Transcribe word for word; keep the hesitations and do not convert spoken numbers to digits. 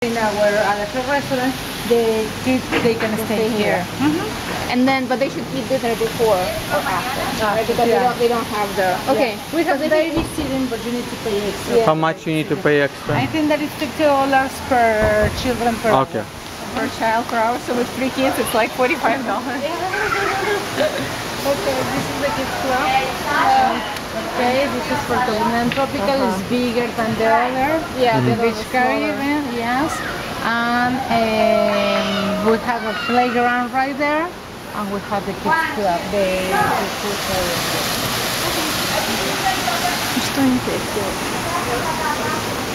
In our other restaurant, the kids they can stay, stay here. here. Mm-hmm. And then, but they should eat dinner before or after, uh, right? Because yeah. they don't they don't have the. Okay, yeah. We have babysitting, but you need to pay extra. Yeah. How much you need to pay extra? I think that it's fifty dollars per children per okay. hour. Per child per hour. So with three kids, it's like forty-five dollars. Okay, this is the kids club. Um, okay, this is for Colonial Tropical. Uh -huh. It's bigger than the other. Yeah, mm-hmm. the Beach Caribbean, yes. And um, we have a playground right there. And we have the kids club. The, the kids area. Что они